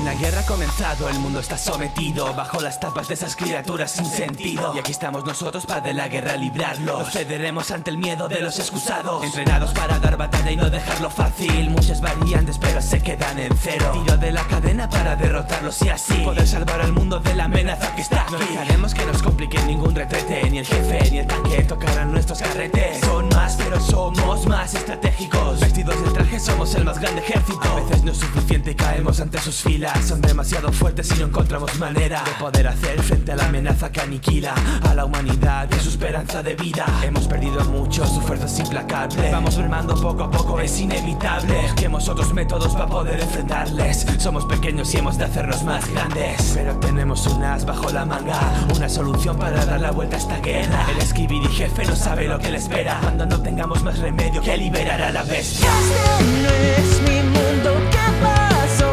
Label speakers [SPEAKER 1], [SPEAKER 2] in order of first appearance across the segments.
[SPEAKER 1] Una guerra ha comenzado, el mundo está sometido bajo las tapas de esas criaturas sin sentido. Y aquí estamos nosotros para de la guerra librarlo. No cederemos ante el miedo de los excusados, entrenados para dar batalla y no dejarlo fácil. Muchas variantes pero se quedan en cero. Tiro de la cadena para derrotarlos y así poder salvar al mundo de la amenaza que está aquí. No dejaremos que nos complique ningún retrete, ni el jefe ni el tanque tocarán nuestros carretes. Son más pero somos más estratégicos, vestidos de traje somos el más grande ejército. A veces no es suficiente y caemos ante sus filas. Son demasiado fuertes y no encontramos manera de poder hacer frente a la amenaza que aniquila a la humanidad y su esperanza de vida. Hemos perdido mucho, su fuerza es implacable. Vamos mermando poco a poco, es inevitable. Busquemos otros métodos para poder enfrentarles. Somos pequeños y hemos de hacernos más grandes, pero tenemos un as bajo la manga, una solución para dar la vuelta a esta guerra. El Skibidi jefe no sabe lo que le espera cuando no tengamos más remedio que liberar a la bestia.
[SPEAKER 2] Este no es mi mundo, ¿qué pasó?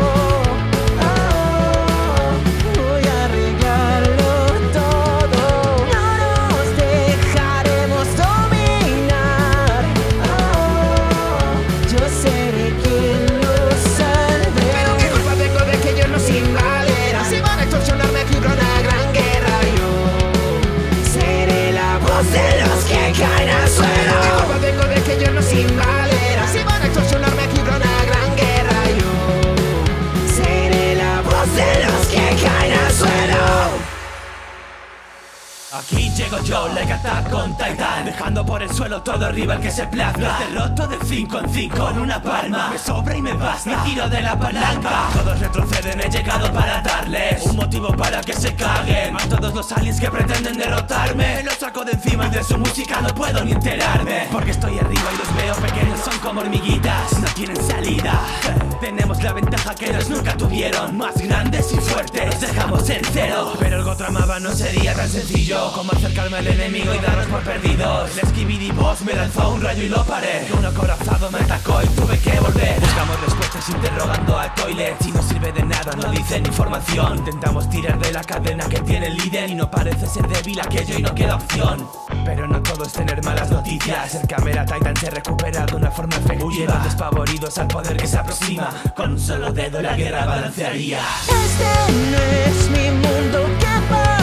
[SPEAKER 2] Voy a arreglarlo todo. No nos dejaremos dominar. Yo seré quien lo salve.
[SPEAKER 3] Pero qué culpa tengo de que yo no sin valera. Si van a extorsionarme aquí habrá una gran guerra. Yo seré la voz de los que caen al suelo. Qué culpa tengo de que yo no sin valera. Si van a extorsionarme aquí habrá una gran guerra. Yo seré la voz de los que caen al suelo.
[SPEAKER 1] Aquí llego yo, like Attack on Titan, dejando por el suelo todo rival que se plazca. Derroto de 5 en 5 con una palma, me sobra y me basta, me tiro de la palanca. Todos retroceden, he llegado para darles un motivo para que se caguen. A todos los aliens que pretenden derrotarme, me los saco de encima y de su música no puedo ni enterarme. Porque estoy arriba y los veo pequeños, son como hormiguitas, no tienen salida. Tenemos la ventaja que ellos nunca tuvieron, más grandes y fuertes, los dejamos en cero. Pero algo tramaba no sería tan sencillo como acercarme al enemigo y darnos por perdidos. El Skibidi Boss me lanzó un rayo y lo paré. Un acorazado me atacó y tuve que volver. Buscamos respuestas interrogando al toilet y no sirve de nada, no dicen información. Intentamos tirar de la cadena que tiene el líder y no parece ser débil aquello y no queda opción. Pero no todo es tener malas noticias. El Camera Titan se recupera de una forma efectiva. Huyeron despavoridos al poder que se aproxima. Con un solo dedo la guerra balancearía.
[SPEAKER 2] Este no es mi mundo, ¿qué pasa?